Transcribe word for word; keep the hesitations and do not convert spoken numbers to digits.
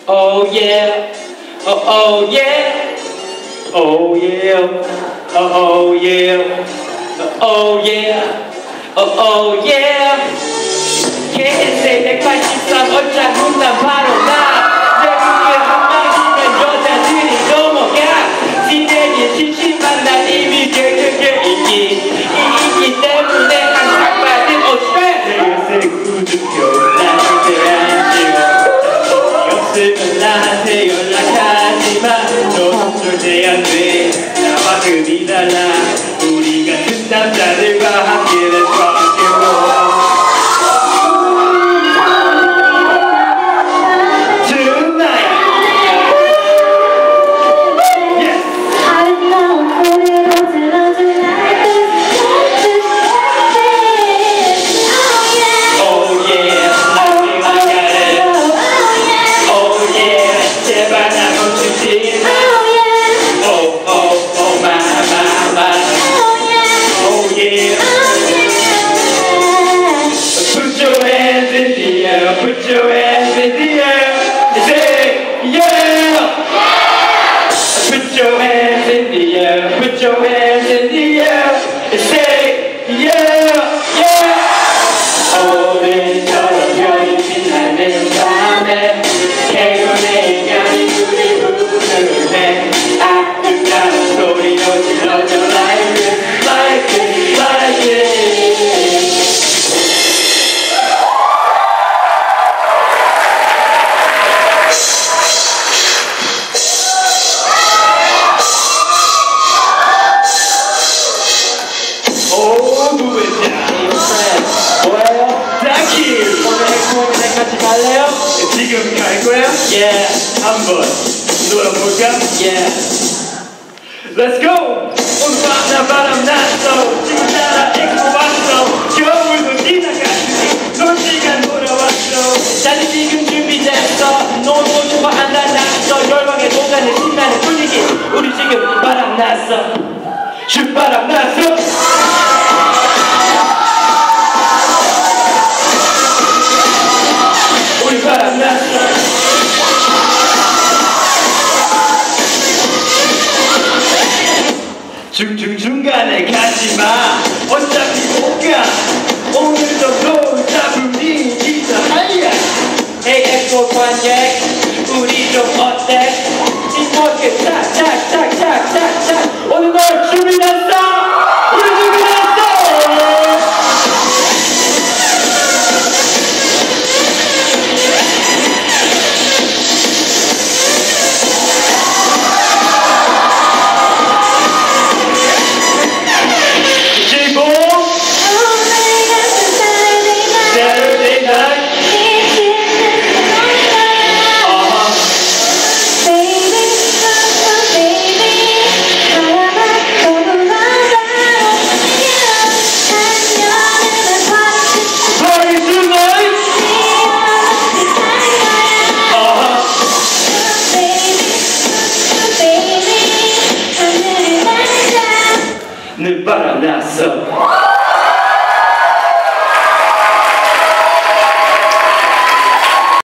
Oh yeah, oh oh yeah, oh yeah, oh oh yeah, oh yeah, oh oh yeah. 개인생 백팔십삼 얼짱 군단 바로 나. 내 눈에 한마디면 여자들이 넘어가. 진행이 진심만 난 이미 결정돼 있기. 이기 때문에 항상 받은 옷에 내 요새 구두표 나 절대 안 지워. 없으면 나한테 연락하지마. 너 절대 안 돼. 나와 금이 달라. 우리 같은 남자들과 함께는 rock'n'roll. Put your hands in the air, say yeah. Put your hands in the air, put your hands in the air, say yeah, yeah. 오늘처럼 별이 빛나는 밤에 개구리 별이 우리 부르네. 아름다운 소리로 질러줘 like it, like it, like it. 갈래요? 지금 갈 거야? Yeah. 한번 놀아볼까? Yeah. Let's go! 오늘 밤 나 바람 났어. 지금 따라 입고 왔어. 겨울도 지나갔으니 놀 시간 돌아왔어. 다시 지금 준비됐어. 너무 좋아한다 났어. 열광의 공간에 신나는 분위기. 우리 지금 바람 났어. 슛 바람 났어. 우리 바람 났어. 중중중간에 가지마. 어차피 못가. 오늘도 너 잡으니 진짜 하야. Hey 엑소 관객 우리 좀 어때? 팀워크 짝짝짝짝짝짝. 오늘 널 준비됐어. 우리 준비됐어. 바람 났어.